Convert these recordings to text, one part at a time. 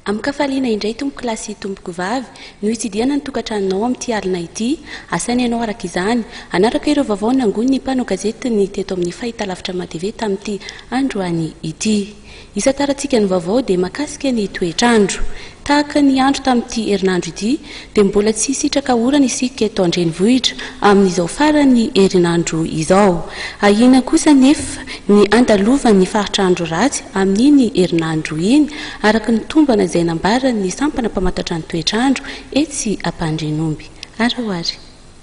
Amkafaliana indray tompoko lasy tompoko vavy no hitsidiana ny tokantranonao amin'ity alina ity. Asaina ianao araka izany. Anaraka ireo vaovao nangony ny mpanao gazety ny teto amin'ny fahitalavitra matv tamin'ity androany ity. Isatarantsika ny vaovao dia makasika ny toetrandro. Tahaka ny andro tamin'ity herinandro ity dia mbola tsy sitraka orana isika eto an-drenivohitra amin'izao farany herinandro izao. Ahina kosa nefa ny andalovan'ny faritrandro ratsy amin'iny herinandro iny araka ny tombana izay nambarany ny sampana mpamantatra ny toetrandro etsy Ampandrinomby. Araoary.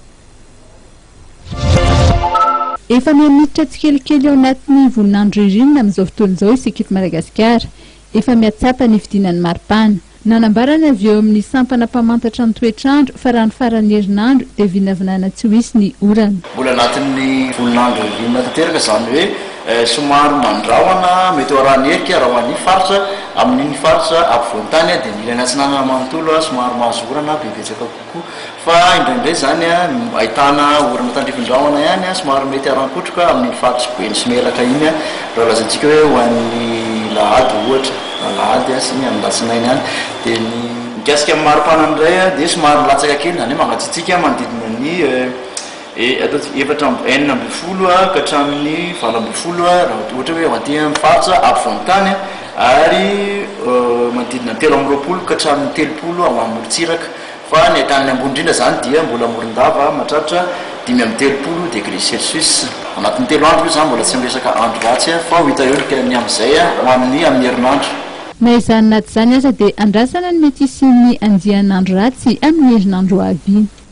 Efa miamiditra tsikelikely ao anatin'ny voninandro ririnina amin'izao fotoana izao isika eto Madagasikara. Efa miatsapa ny fidinan'ny maripana. Nanambarana avy eo amin'ny sampana mpamantatra ny toetrandro fa raha ny farany herinandro dia vinavinana tsy ho hisy ny orana. Mbola anatin'ny voninandro ririnina tanteraka izany hoe somary mandrahona mety ho arahany herika raha ho an'ny faritra amin'iny faritra ampovoan-tany dia mila anatsinanana manontolo somary mahazo orana bebetsaka kokoa fa indraindray zany ahitana orana tandrifin-drahona ihany somary mety arankotroka amin'ny faritra Beny sy Melaka iny raha lazantsika hoe ho an'ny lahady ohatra lahady sy ny amin'ny latsinainy any dia ny mikasika amin'ny maripana indray dia somary latsaka kely zany hoe mangatsitsika manodidina ny efatra enina ambin'ny folo ka hatramin'ny valo ambin'ny folo raha ohatra hoe aty amin'ny faritra ampovoan-tany ary manodidina telo amby roapolo ka hatramin'ny telopolo ao amorotsiraka fa ny atan'ny ambony indrindra zany dia mbola morondava mahatratra 5 amby telopolo degré celsius anatin'ny telo andro io zany mbola tsy miresaka andro ratsy fa ho hita eo ny amin'izay ho amin'ny herinandro. Na izany naty izany aza dia andrasana ny mety isin'ny andian'andro ratsy amin'ny herinandro avy.